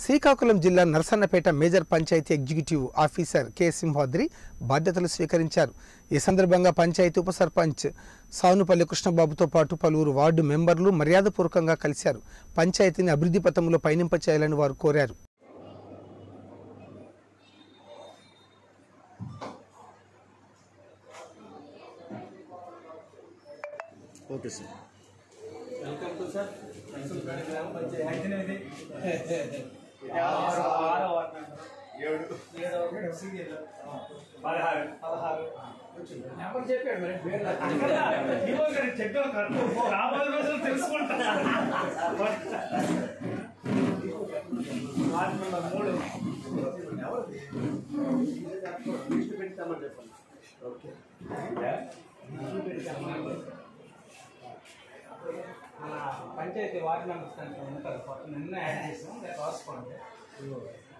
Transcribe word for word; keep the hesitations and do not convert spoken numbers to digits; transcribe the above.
శ్రీకాకుళం జిల్లా నరసన్నపేట మేజర్ పంచాయతీ executive officer K Simhadri బాధ్యతలు స్వీకరించారు। ఈ సందర్భంగా పంచాయతీ ఉప సర్పంచ్ సానుపల్లి కృష్ణబాబుతో పాటు పలువురు వార్డు మెంబర్లు మర్యాదపూర్వకంగా కలిశారు। పంచాయతీని అభివృద్ధి పథంలో పయనింప చేయాలని వారు కోరారు। Okay sir, welcome to sir Narasannapeta గ్రామ పంచాయతీ పదహారు పదహారు చెప్పాడు మరి చెప్పాను రాబోయే రోజులు తెలుసుకుంటా మూడు పెడతామని చెప్పండి। ఓకే పంచాయతీ వార్డు మెంబర్స్ ఉంటారు, కొత్త నిన్న యాడ్ చేసాం, రేపు రాసుకోండి।